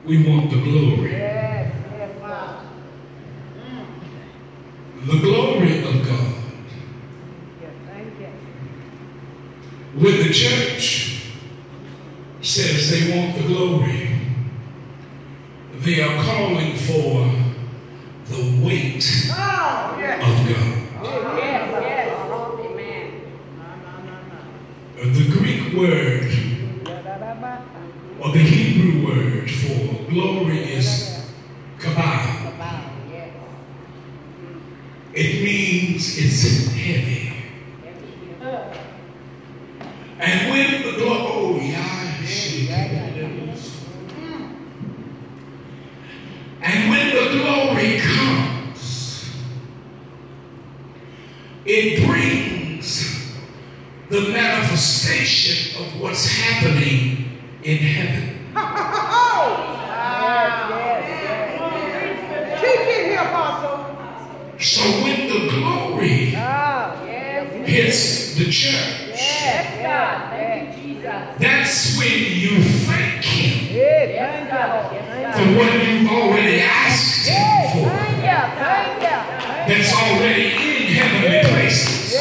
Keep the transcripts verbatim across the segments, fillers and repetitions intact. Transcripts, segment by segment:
We want the glory. Yes, yes, Father. The glory of God. Yes, thank you. When the church says they want the glory, they are calling for the weight Oh, yes. of God. Oh, yes, yes. Amen. The Greek word or the Hebrew word for glory is kabah. It means it's heavy. And when the glory, and when the glory comes, it brings the manifestation of what's happening in heaven. So when the glory hits the church, that's when you thank Him for what you've already asked Him for. That's already in heavenly places.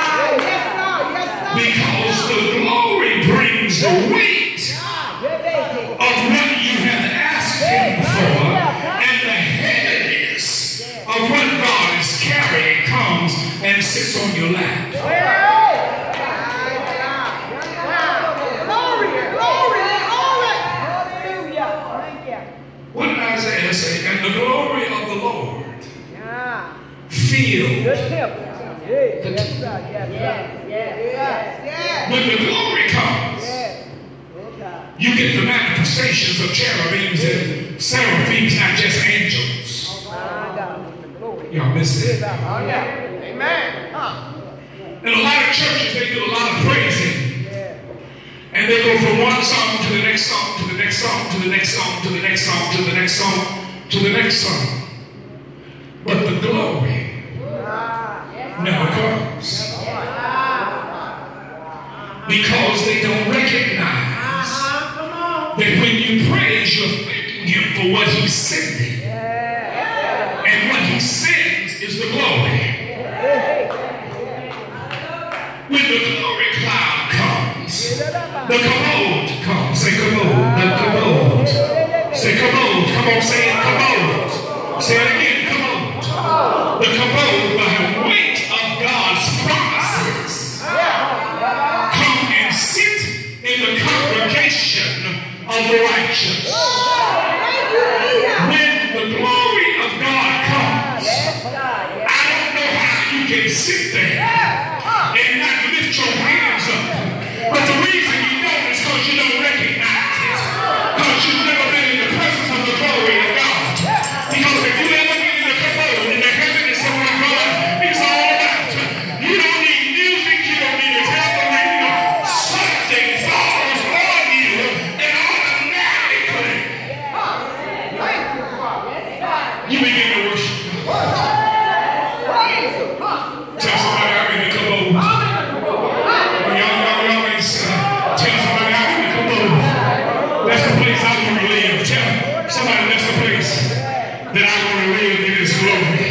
Because the glory brings the weight of what you have asked Him for, and the heaviness of what God is carrying comes and sits on your lap. What did Isaiah say? And the glory of the Lord filled the temple. When the glory comes, you get the manifestations of cherubims and seraphims, not just angels. Y'all missed it. Amen. In a lot of churches, they do a lot of praising. And they go from one song to the next song, to the next song, to the next song, to the next song, to the next song, to the next song. But the glory never comes. Because they don't recognize that when you praise, you're thanking Him for what He's sending. And what He sends is the glory. When the glory cloud comes, the commode comes. Say commode. The commode. Say commode. Come on, say it. Commode. Say it again. Commode. The commode, the weight of God's promises, come and sit in the congregation of the righteous. When the glory of God comes, I don't know how you can sit there and not lift your hands up. But the reason you don't is because you don't recognize it. Because you've never been in the presence of the glory of God. Because if you ever been in the commode, in the heaven is somewhere God is all about. You don't need music, you don't need a tambourine. Something falls on you and automatically you begin to worship God. Tell somebody I'm in the commode. That's the place I want to live. Tell somebody that's the place that I want to live in His glory.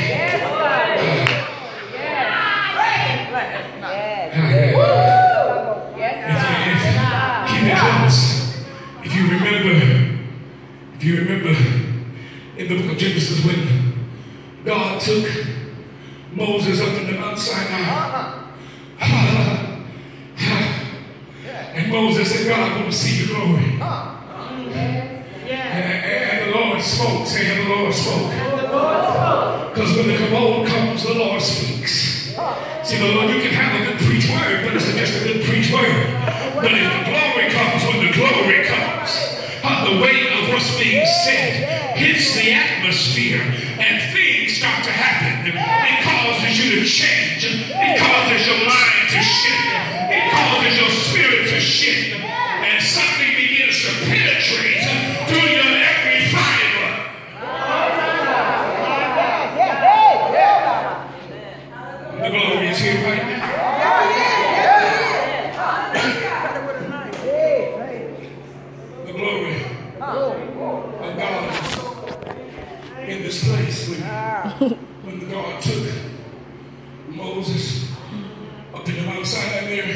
Keep it close. If you remember, if you remember in the book of Genesis when God took Moses up in the Mount Sinai. And Moses said, God, I want to see your glory. And, and the Lord spoke. Say, and the Lord spoke. Because when the commode comes, the Lord speaks. See, the Lord, you can have a good preach word, but it's just a good preach word. But if the glory comes, when the glory comes, uh, the weight of what's being said hits the atmosphere, and things start to happen. It causes you to change. It causes your mind to shift. It causes your spirit to shift. And something begins to penetrate through your every fiber. The glory is here right now. The glory of God in this place. When, when the God took Moses up in the outside there,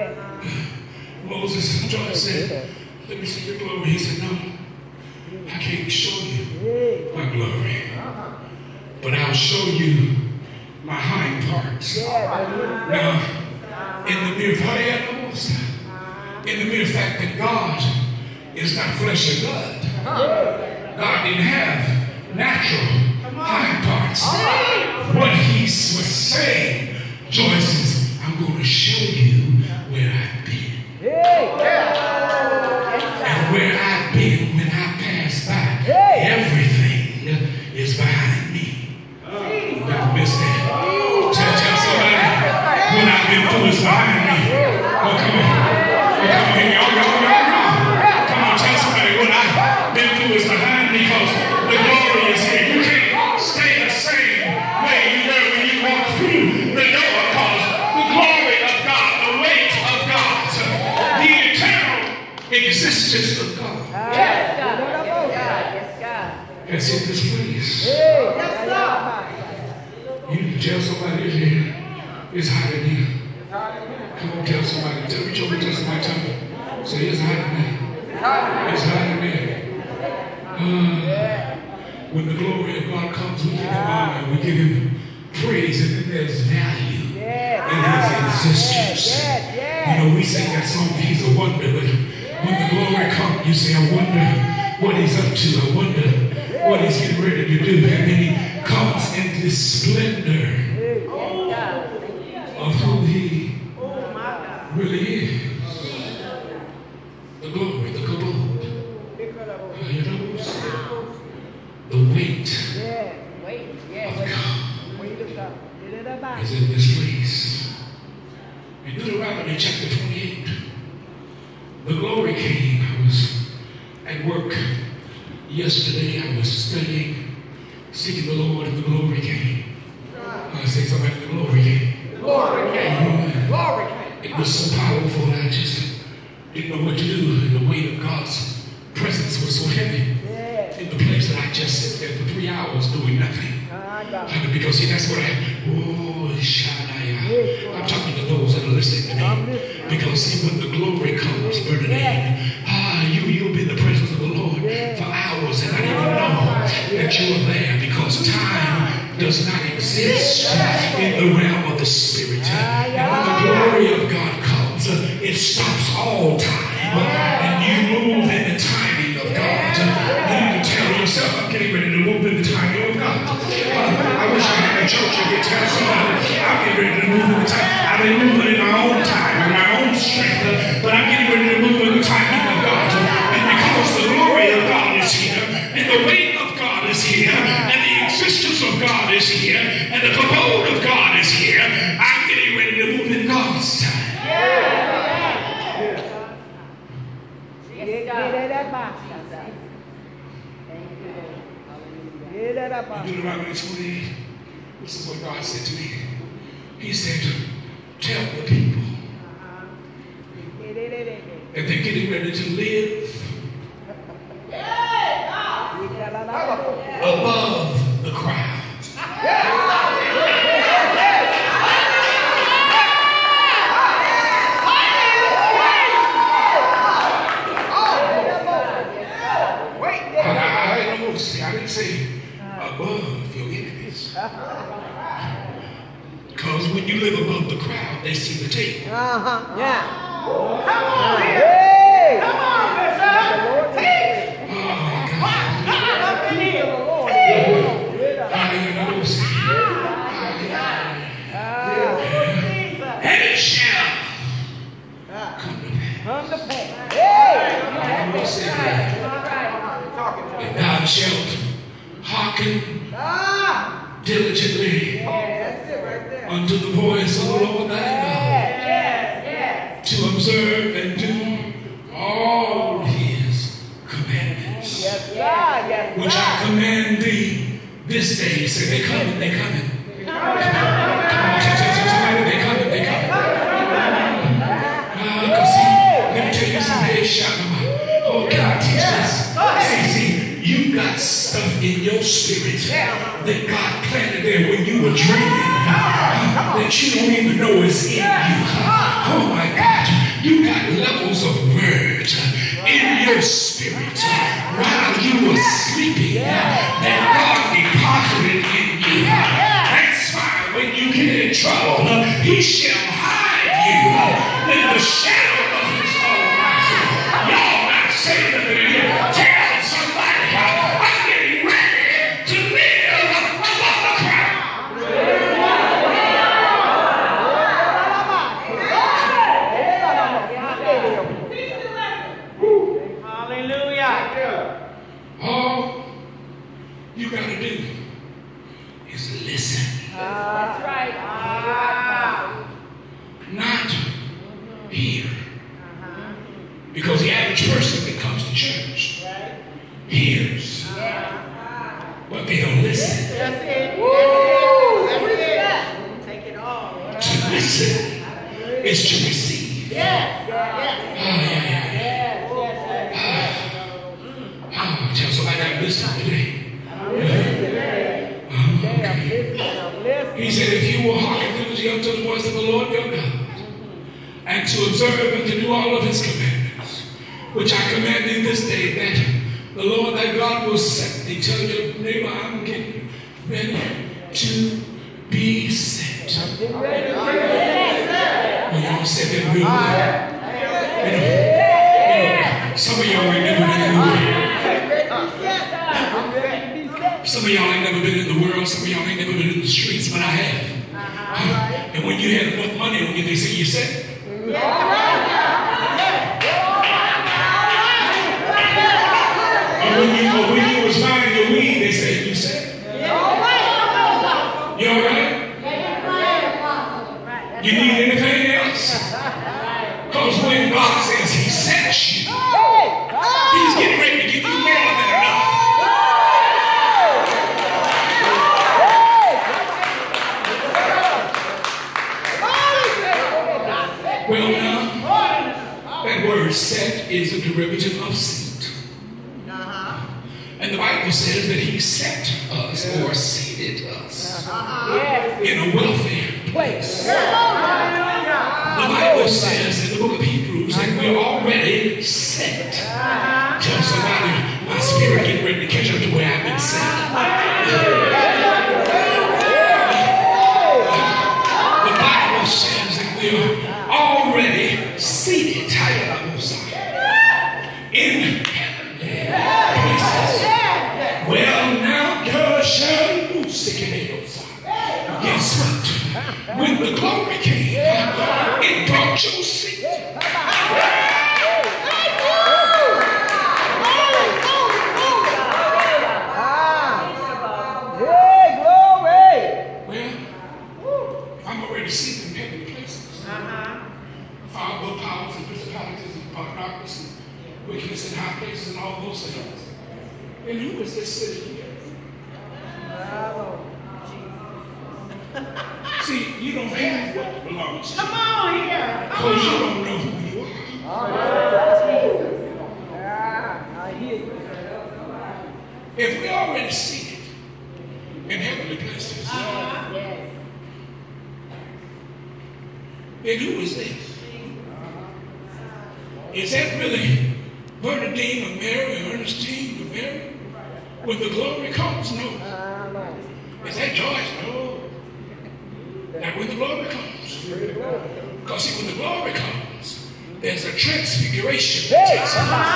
Moses, John said, let me see your glory. He said, no, I can't show you my glory, but I'll show you my hind parts. Now, in the mere animals, in the mere fact that God is not flesh and blood, God didn't have natural hind parts. What he was saying, Joyce, is, I'm going to show you where I've been. And where I've been when I pass by, everything is behind me. Don't miss that. Tell, tell somebody what I've been through is behind me. Oh, come on. Oh, come on, y'all, y'all, y'all, y'all. Come on, tell somebody what I've been through is behind me, because the glory is here. You can't stay the same way you were when you walked through the door, because the glory of God, the weight of God, the eternal existence of God. Yes, God. Yes, God. That's in this place. Yes, You need to tell somebody in here, it's hot in here. Come on, tell somebody. Tell me, tell me, tell somebody, tell me. Say, it's hot in here. It's hot in here. Uh, when the glory of God comes, we give him honor, we give him praise, and then there's value in his existence. You know, we sing that song, He's a Wonder, but when the glory comes, you say, I wonder what he's up to. I wonder what he's getting ready to do. And then he comes in this splendor of who he really is. The glory, the kabod, the weight of God is in this place. In Deuteronomy chapter twenty-eight, the glory came. I was at work yesterday. I was studying, seeking the Lord, and the glory came. I say somebody, the glory came. The glory came. Uh, Glory came. It was so powerful, I just didn't know what to do. And the weight of God's presence was so heavy in the place that I just sit there for three hours doing nothing. Because see, that's what I, oh, Shania. I'm talking to those that are listening to me. Because see, when the glory comes, Bernadine, ah, you, you'll be in the presence of the Lord for hours and not even know that you are there, because time does not exist in the realm of the Spirit. And when the glory of God comes, it stops all time, and you move in the timing of God. You need to tell yourself, I'm getting ready to move in the timing of God. Uh, I wish I had a church that could tell somebody, I'm getting ready to move in the time. I've been moving in my own time, in my own strength, but I'm getting ready to move in the timing of God. And because the glory of God is here, and the weight of God is here, and the existence of God is here, and the abode of God is here, I'm getting ready to move in God's time. Deuteronomy twenty-eight, this is what God said to me. He said to tell the people that they're getting ready to live above the crowd. I, I, I didn't say above your enemies. Because when you live above the crowd, they see the table. Uh-huh. Yeah. Come on here. Hey. Come on, Bishop. Teach. Oh, God. Come up in here. And it shall come to pass. Come to pass. And thou shalt hearken diligently unto the voice of the Lord thy God, to observe and do all his commandments, which I command thee this day. Say, they coming, they coming. Come on, tell somebody, they coming, they coming. Uh, see, let me tell you something. Hey, shout them out. Oh, God, teach us. See, see. got stuff in your spirit that God planted there when you were dreaming that you don't even know is in you. Oh my God. You got levels of word in your spirit while you were sleeping that God deposited in you. That's why when you get in trouble, he shall hide you in the shadow of his almighty. Y'all not saying that it is. Tell somebody, I'm getting ready to live above the crowd. Hallelujah. All you got to do is listen. That's right. Ah. Not hear. Because the average person that comes to church hears, but they don't listen. That's it. That's it. That's it. Take it all. To listen is to receive. Yes. Oh, yeah, yeah, yeah. Oh, tell somebody I'm listening today. Oh, okay. He said, if you will hearken diligently unto the voice of the Lord your God, and to observe and to do all of his commandments, which I command thee this day, that the Lord thy God will set thee. Tell your neighbor, I'm getting ready to be sent. Well, y'all said that real well. You know, you know, some of y'all ain't never been in the world. Some of y'all ain't never been in the world. Some of y'all ain't never been in the streets, but I have. And when you had enough money on you, they say you set. Or when you, or when you was buying your weed, they said you set. You all right? You need anything else? Because when God says he sent you, he's getting ready to give you more than enough. Well now, that word set is a derivative of seat. And the Bible says that he set us or seated us in a wealthy place. The Bible says in the book of Hebrews that we're already set. Tell somebody, my spirit getting ready to catch up to where I've been set. The Bible says that we're already seated in heavenly places. Well, now, guess what? When the glory came, it brought you seat. Well, I'm already seated in heavenly places. Far above powers and principalities and darkness and wickedness in high places and all those things. And who is this sitting here? See, you don't have what belongs to you. Come on here. Because you don't know who you are. If we already seated in heavenly places, then who is this? Is that really Bernadine or Mary or Ernestine or Mary? When the glory comes, no. Is that George? No. Now when the glory comes, because see, when the glory comes, there's a transfiguration that takes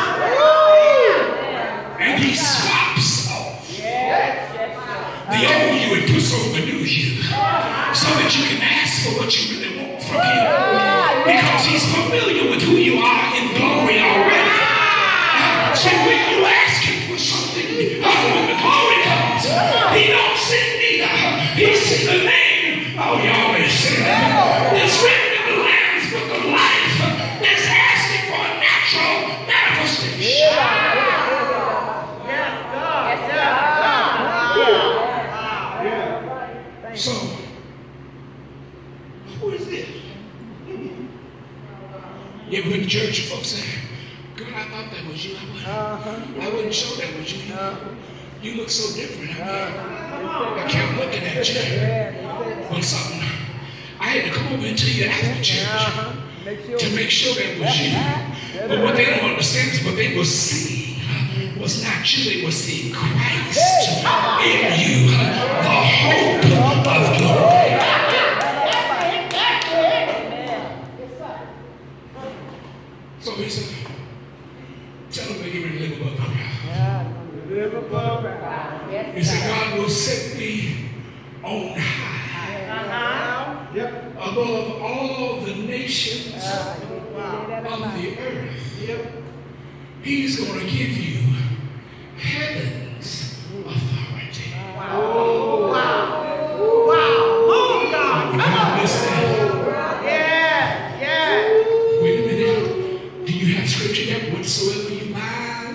place. And he swaps off the old you and puts on the new you, so that you can ask for what you really want from him. Because he's familiar with who you are in glory already. So when you ask him for something, when the glory comes, he don't send neither. He sends the name. Oh, y'all ain't saying that. It's written in the Lamb's Book of Life. It's asking for a natural manifestation. So, who is this? You ever been to church and folks say, girl, I thought that was you. I wouldn't, uh-huh. I wouldn't show that was you. Uh-huh. You look so different. I mean, I kept looking at you. But something, I had to come over and tell you after church to make sure that was you. But what they don't understand is what they were seeing was not you, they were seeing Christ in you, the hope of glory. So he said, tell them they get ready to live above the crowd. He said, God will set me on high above all the nations of the earth. He's going to give you heaven's authority. Wow. Wow. Wow. Oh, God. Come on. Listen. Yeah. Yeah. Wait a minute. Do you have scripture there? Whatsoever you bind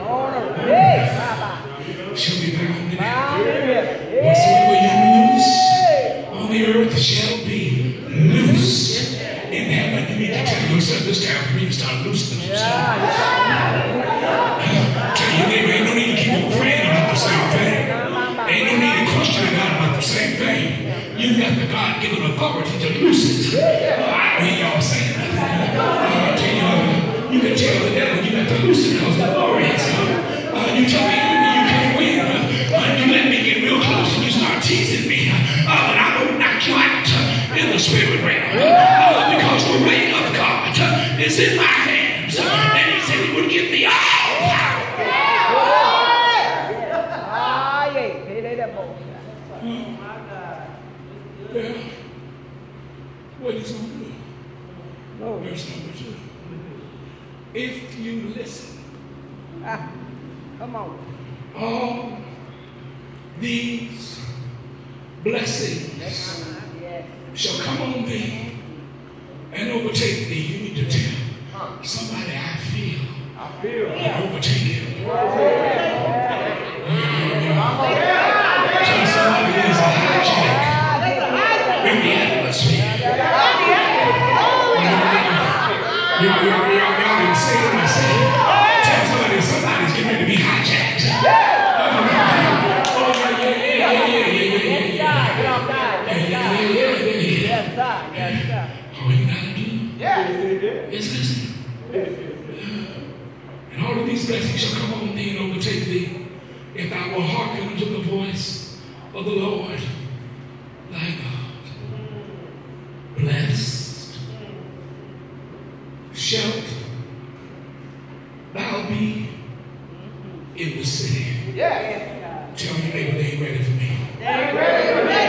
shall be bound in heaven. Whatsoever you loose on the earth shall be loosed in heaven. You need to tell yourself this time for me to start loosening some stuff. Tell your neighbor, ain't no need to keep on praying about the same thing. Ain't no need to question God about the same thing. You've got the God-given authority to loose it. Oh, I don't hear y'all saying nothing. Uh, tell you, uh, you can tell the devil you got to loose it because the glory has come. Uh, you tell me you can't win. Uh, you let me get real close and you start teasing me. Uh, and I will knock you out uh, in the spirit realm. Uh, because the reign of God uh, is in my hands. Uh, and he said he would give me all power. Well, what he's going to do? No. Verse number two. If you listen, ah, come on. all these blessings yes. shall come on thee and overtake thee. You need to tell somebody, I feel, I feel, and overtake him. Yeah. Tell somebody there's a hijack in the atmosphere. Y'all, y'all, y'all, y'all didn't say what I said. Tell somebody somebody's getting ready to be hijacked. Oh, yeah, yeah, yeah, yeah, yeah, yeah, yeah, yeah. All you gotta do is listen. And all of these blessings shall come on thee and overtake thee if thou wilt hearken unto the voice of the Lord thy God. Blessed shalt thou be in the city. Yeah. Tell your neighbor they ain't ready for me. They ain't ready for me.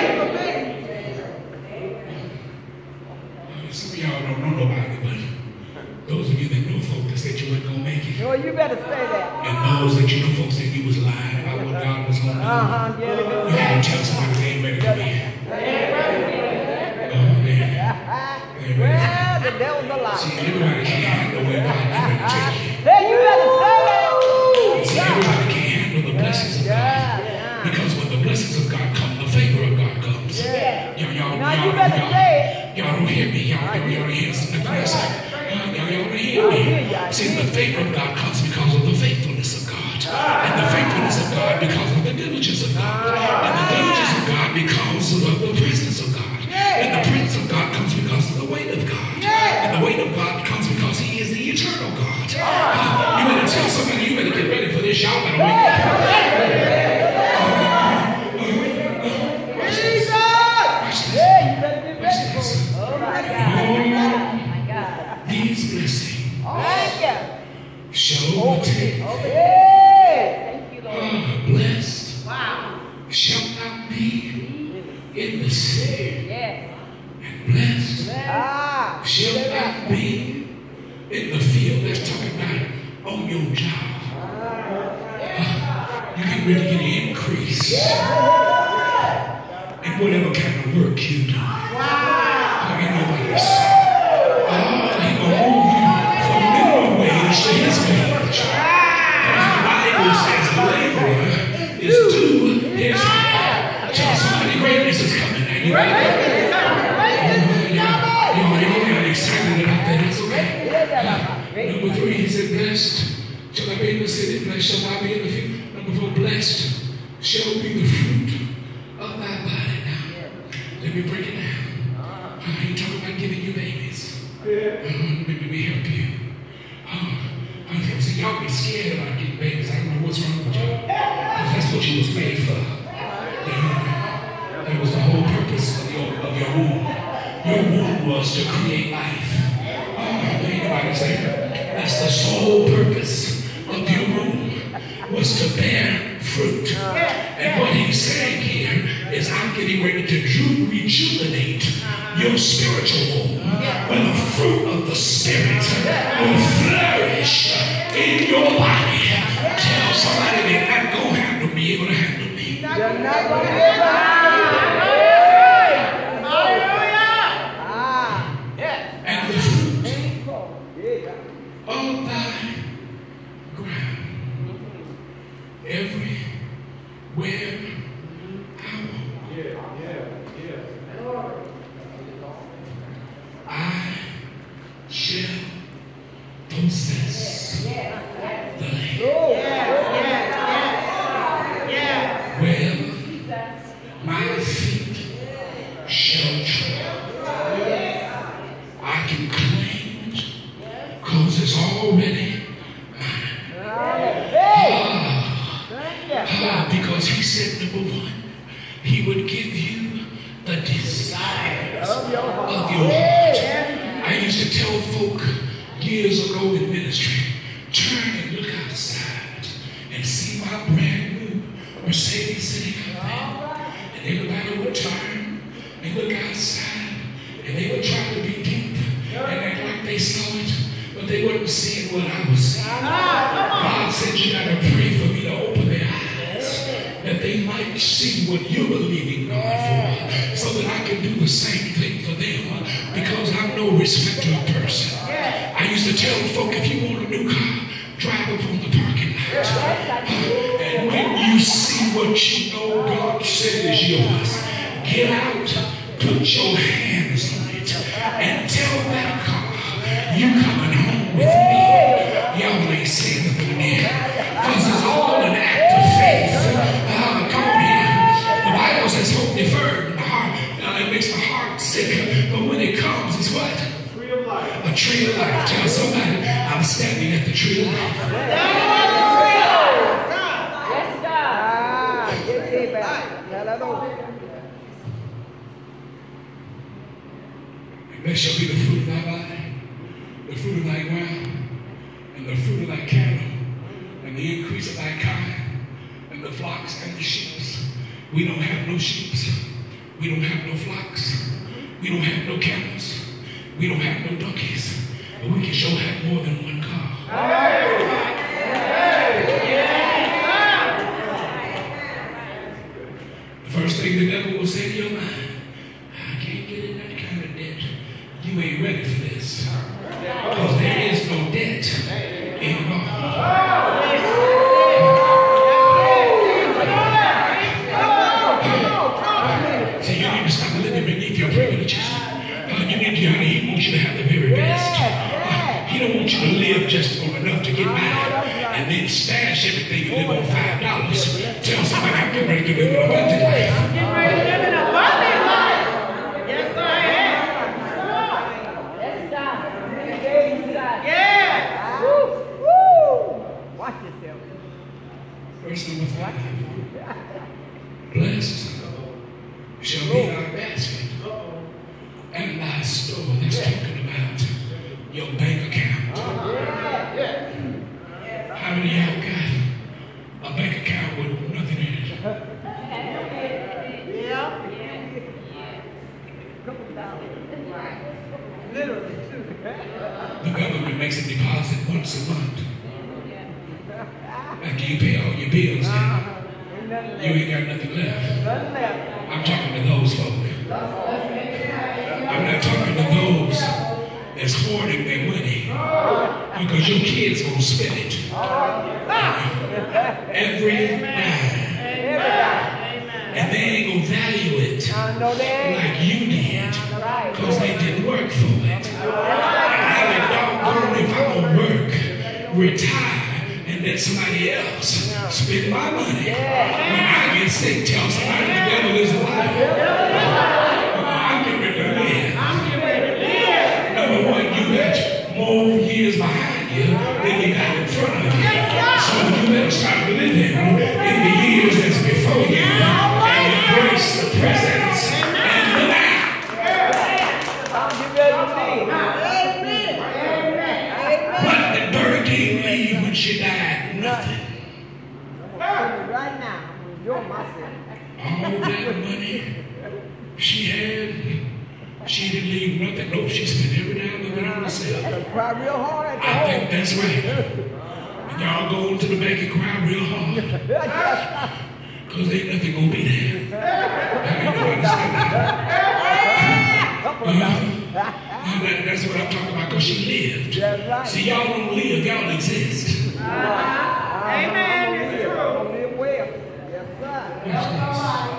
Uh, some of y'all don't know nobody, but those of you that know folk that said you wasn't going to make it. Oh, you better say that. And those that you know folks that you was lying about what God was going to do. Uh-huh. Yeah, you got to tell somebody they ain't ready for me. They ain't ready for me. Oh, man. Well, the devil's a lie. See, everybody can't handle where God is ready to take you. Hey, you better say that. See, everybody can't handle the blessings of God. Because when the blessings of God come, the favor of God comes. Yeah. Y'all, y'all, now y'all, you better y'all, say it. Y'all don't hear me. Y'all, y'all, y'all don't hear something else. Y'all, y'all don't hear me. See, the favor of God comes because of the faithfulness of God. And the faithfulness of God because of the diligence of God. And the diligence of God because of the presence of God. And the presence of God comes because of the weight of God. And the weight of God comes because he is the eternal God. Uh, you better tell somebody, you better get ready for this. Y'all better wake up. These blessings shall overtake. Uh, blessed shall not be in the city, and blessed shall not be in the field. That's talking about on your job. Uh, you get ready to get an increase in whatever kind of work you do. Wow. Ain't nobody say. Oh, he gonna move you from minimum wage to his wage. Because the Bible says the laborer is due his hire. Tell somebody greatness is coming. And you ready? Y'all, y'all are excited about that. It's okay. Number three, he said, blessed shall I be in the city, blessed shall I be in the field. Number four, blessed shall be the fruit of thy body. Now, let me break it down. Uh, he talking about giving you babies. Uh, let, me, let me help you. Uh, uh, so y'all be scared about getting babies. I don't know what's wrong with you. Because that's what you was made for. Uh, that was the whole purpose of your, of your womb. Your womb was to create life. Uh, ain't nobody saying that. That's the sole purpose of your womb, was to bear fruit. And what he's saying here is, I'm getting ready to ju- rejuvenate your spiritual womb, where the fruit of the Spirit will flourish in your body. Tell somebody they're not going to handle me, able to handle me. You're not going to handle me. And the fruit of thy ground, everywhere I walk, I shall possess the land. Wherever my feet shall tread, I can claim it because it's already mine. Ah, because he said, number one, he would give you the desires of your heart. I used to tell folk years ago in ministry, turn and look outside and see my brand new Mercedes sitting out there. And everybody would turn and look outside, and they would try to be deep and act like they saw it, but they weren't seeing what I was seeing. God said, you got to pray for me to open their eyes, that they might see what you're believing God for, so that I can do the same thing for them, because I'm no respecter of person. I used to tell folk, if you want a new car, drive up on the parking lot. And when you see what you know God said is yours, get out, put your hands on it, and tell that car, you coming home with me. Y'all ain't saying nothing there, because it's all an act of faith. Uh, come on here. The Bible says hope deferred, and the heart, uh, it makes the heart sick, but when it comes, it's what? A tree of life. Tell somebody, I'm standing at the tree of life. Yes, God. And there shall be the fruit of thy body, the fruit of thy ground, and the fruit of thy cattle, and the increase of thy kind, and the flocks and the sheep. We don't have no sheep. We don't have no flocks. We don't have no camels. We don't have no donkeys, but we can sure have more than one car. The first thing the devil will say to your mind, I can't get in that kind of debt. You ain't ready for this, because there is no debt involved. So you need to stop living beneath your privileges. You need to, honey, he wants you to have the very best. Uh, he don't want you to live just on enough to get by and then stash everything and live on five dollars. Tell somebody, I'm getting ready to live an abundant life. I'm getting ready to live an abundant life. Yes, I am. Yes, God. Yeah. Woo. Woo. Watch yourself. Verse number five. Blessed shall be our basket and thy store. That's talking about your bank account. How many of y'all got a bank account with nothing in it? Yeah. Literally, too. The government makes a deposit once a month. After you pay all your bills, then you ain't got nothing left. I'm talking to those folk. I'm not talking to those that's hoarding their money, because your kids gonna spend it every dime, and they ain't gonna value it like you did, because they didn't work for it. And I like, doggone, if I'm gonna work, retire, and let somebody else spend my money when I get somebody say, tell somebody the devil is alive. I'm getting ready to live. Number one, you got more years behind you than you got in front of you. So you better start living in the years that's before you and embrace the presence and the now. But the bird didn't leave when she died. Nothing. Right now, you're my sin. All that money she had, she didn't leave nothing. No, she spent every dime of it on herself. Cry real hard at the I think that's right. And y'all go into the bank and cry real hard. Because ain't nothing gonna be there. I ain't no understand that. Uh, that. That's what I'm talking about, because she lived. See, y'all don't live, y'all exist. Amen. Watch this.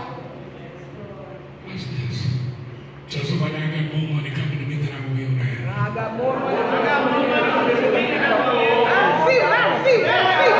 Watch this. Tell somebody I got more money coming to me than I will ever have. I got more money. I got more money coming to me than I will ever have. I feel it. I feel it. I feel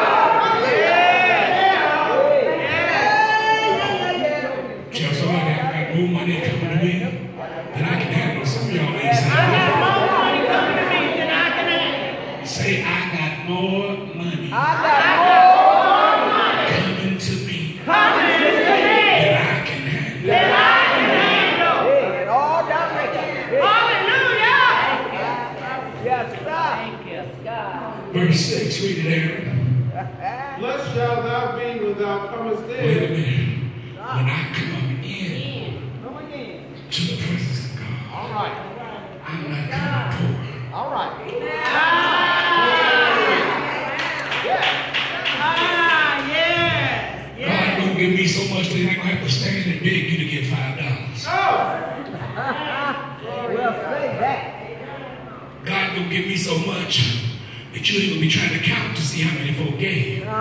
it. Tell somebody I got more money coming to me than I can handle. Some of y'all ain't saying I got more money coming to me than I can handle. Say, I got more money. I got more. Coming to me. Coming to me. That I can handle. That I can handle. In all directions. Hallelujah. Yes, God. Thank you, God. Verse six, read it, Aaron. Blessed shall thou be when thou comest Wait a in. minute. When I come in Come again. to the presence of God, All right. I'm not coming poor. All right. God don't give me so much that I ain't gonna have to stand and beg you to give five dollars. Well, say that. God don't give me so much that you ain't gonna be trying to count to see how many folk gave. You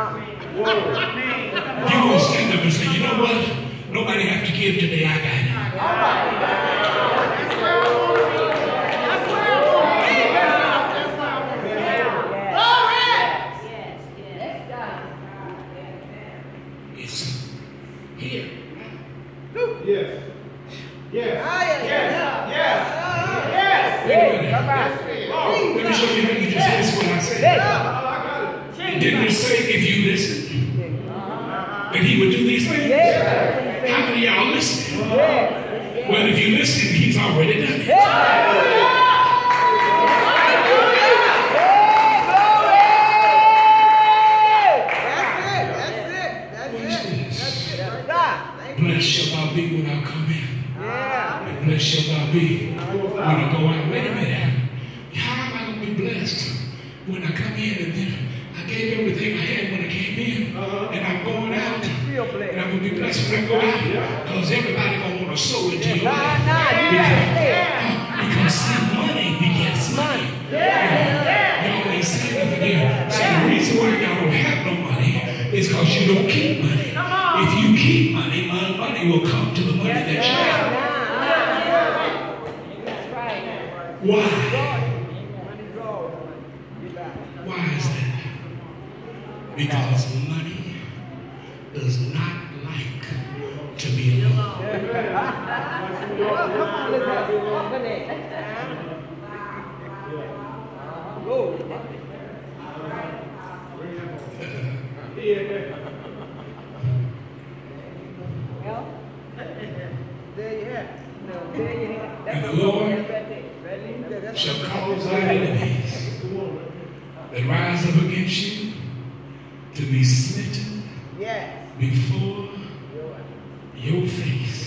gonna stand up and say, you know what? Nobody have to give today. I got it. All right. That's where I want to be. That's where I want to be, girl. That's where I want to be. Glory. Yes, yes, God. It's here. Yes. Yes. Ah, yes, Yes. yes. Yes. Wait a minute. Come on. Let me show you how you just missed what I said. I got it. Didn't it say if you listen, that he would do these things? Yes. How many of y'all listening? Yes. Well, if you listen, he's already done it. Blessed shall thou be when I come in. Yeah. And blessed shall thou be when I go out. Wait a minute. How am I going to be blessed when I come in and then I gave everything I had when I came in and I'm going out and I'm going to be blessed when I go out? Because everybody going to want to sow into your life. Because, because see, money begets money. Y'all ain't saying nothing here. So the reason why y'all don't have no money is because you don't keep money. If you keep money, money will come to the money that you have. Why? Why is that? Because money does not like to be alone. Well, come on, let's have some company. Go. There you have. No, there you have. And the Lord shall cause thy enemies that rise up against you to be smitten Yes. before your face.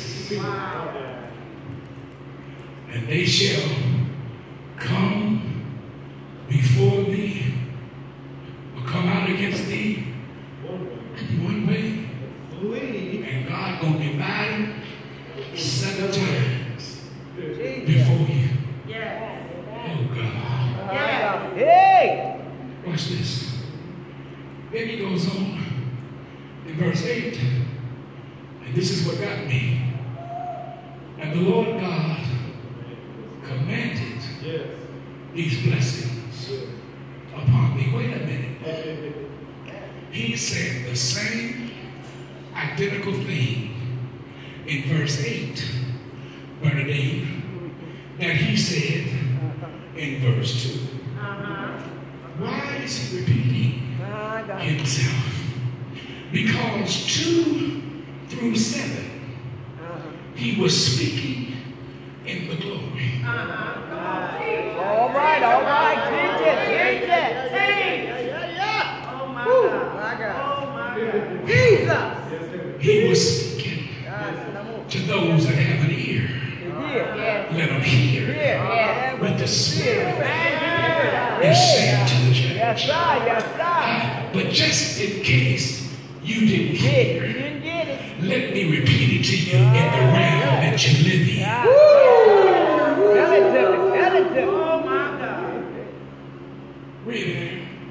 And they shall come before thee, or come out against thee one way, and God gonna divide them seven times before you. Oh God. Hey! Watch this. Then he goes on in verse eight, and this is what got me. And the Lord God commanded these blessings upon me. Wait a minute. He said the same I identical thing in verse eight, Bernadette, that he said in verse two. Why is he repeating himself? Because two through seven, he was speaking in the glory. All right, all right. Teach it, teach it. Teach. Yeah, yeah. Oh, my God. My God. Oh, my God. Jesus. He was speaking to those that have an ear. Let them hear what the Spirit is saying to the church. Yes, sir. Yes, sir. But just in case you didn't hear, let me repeat it to you in the realm that you live in. Tell it to me. Tell it to me. Oh, my God. Read it.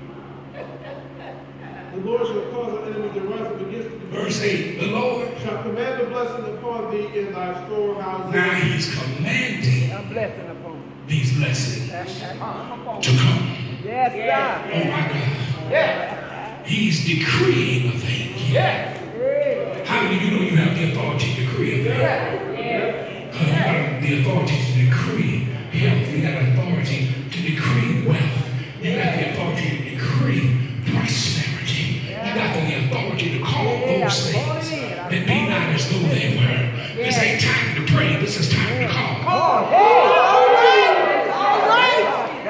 The Lord shall cause the enemy to rise up against thee. Verse eight. The Lord shall command a blessing upon thee in thy storehouses. Now he's commanding A blessing upon these blessings to come. Yes, sir. Oh my God. Yes. He's decreeing a thing. Yes. How many of you know you have the authority to decree a thing? Uh, you got the authority to decree health. You got authority to decree wealth. You got the authority to decree prosperity. You got the authority to call those things that be not as though they were. This ain't time to pray. This is time to call. All right. All right.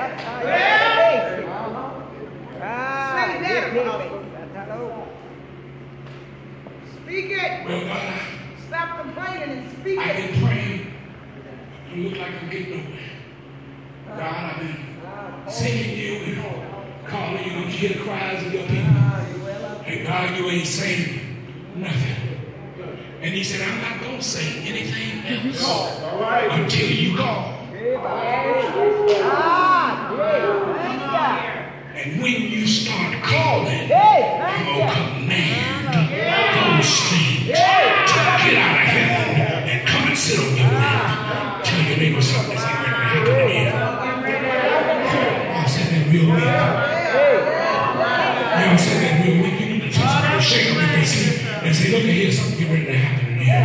Speak it. Well, God, I, Stop complaining and speak I've it. been praying. You look like I'm getting nowhere. God, I've been singing you and calling you. Don't you hear the cries of your people? And God, you ain't saying nothing. And he said, I'm not going to say anything else All right. until you call. And when you start calling, I'm going to command those things to get out of heaven and come and sit on your lap. Tell your neighbor something that's ain't ready to happen again. Y'all said that real weak. Y'all said that real weak. You need to touch somebody, shake them if they see and say, look at here, something get ready to happen in here.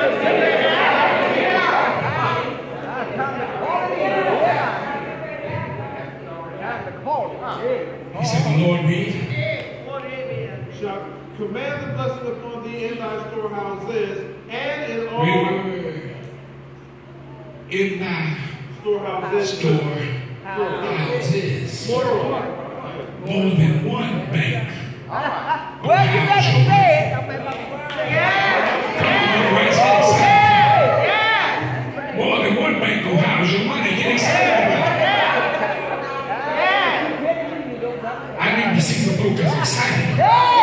He said, the Lord read. Shall command the blessing upon thee in thy storehouses and in all Wait, wait, wait, wait. In thy storehouses. storehouses. Plural. More than one bank. Well, you better say it. More than one bank will house your money. Get excited about it. I need to see some folks that's excited.